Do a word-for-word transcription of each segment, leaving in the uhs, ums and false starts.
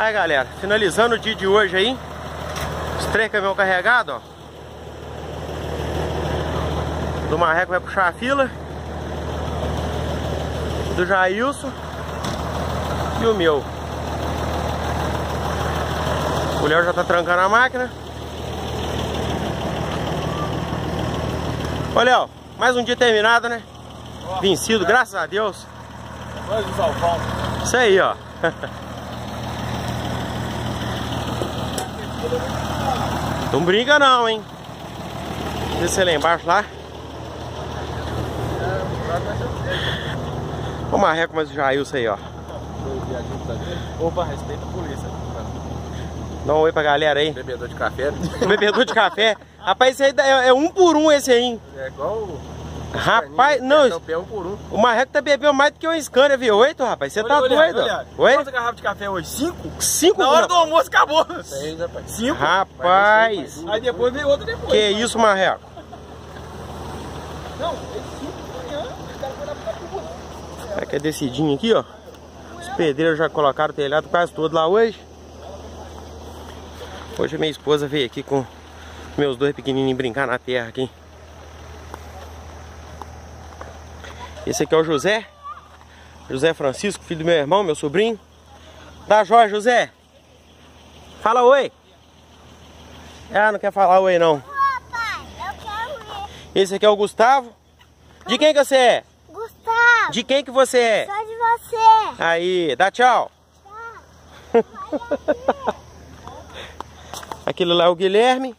Aí, galera, finalizando o dia de hoje aí. Os três caminhões carregados, ó. Do Marreco vai puxar a fila. Do Jailson. E o meu. O Léo já tá trancando a máquina. Ô, Léo, mais um dia terminado, né? Oh, vencido, é. Graças a Deus. Mais um salvão. Isso aí, ó. Não brinca não, hein? Deixa você lá embaixo lá. O Marreco, mas o Jailson aí, ó. Opa, respeita a polícia. Dá um oi pra galera aí. Bebedor de café. Bebedor de café. Rapaz, esse aí é, é um por um esse aí, hein? É igual o... Rapaz, não. É um por um. O Marreco tá bebendo mais do que um Scania V oito, rapaz. Você tá olha, doido? Olha, Oi? quantas garrafas de café hoje? Cinco? Cinco? Na hora do almoço acabou. Seis, rapaz. Cinco? Rapaz. Aí depois veio outra depois. Que mas... isso, Marreco? Não, fez cinco da manhã. O cara foi lá pra tudo. É que é decidinho aqui, ó. Os pedreiros já colocaram o telhado quase todo lá hoje. Hoje a minha esposa veio aqui com meus dois pequenininhos brincar na terra aqui. Esse aqui é o José. José Francisco, filho do meu irmão, meu sobrinho. Dá jóia, José. Fala oi. Ah, não quer falar oi não. Papai, eu quero ir. Esse aqui é o Gustavo. De quem que você é? Gustavo. De quem que você é? Só de você. Aí, dá tchau. Tchau. Aquele lá é o Guilherme.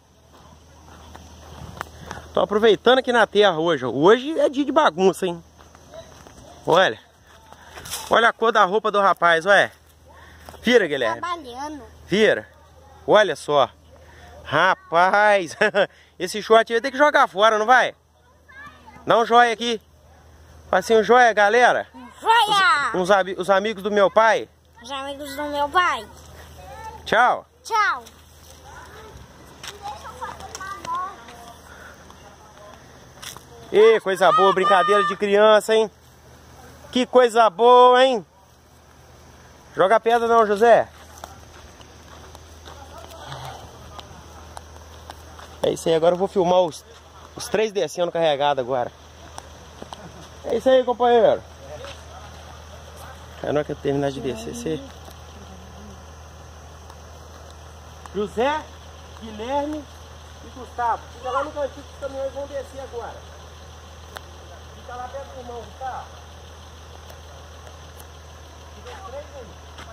Tô aproveitando aqui na terra hoje. Hoje é dia de bagunça, hein? Olha. Olha a cor da roupa do rapaz, olha. Vira, Guilherme. Trabalhando. Vira. Olha só. Rapaz. Esse short vai ter que jogar fora, não vai? Dá um joia aqui. Faz assim um joia, galera. Joia! Os, os, os amigos do meu pai. Os amigos do meu pai. Tchau. Tchau. Ê, coisa boa, brincadeira de criança, hein? Que coisa boa, hein? Joga pedra não, José. É isso aí, agora eu vou filmar os, os três descendo carregado agora. É isso aí, companheiro. É na hora que eu terminar de descer, você... José, Guilherme e Gustavo. Fica lá no cantinho que os caminhões vão descer agora. Fica lá perto do irmão, Gustavo. Fica os três aí.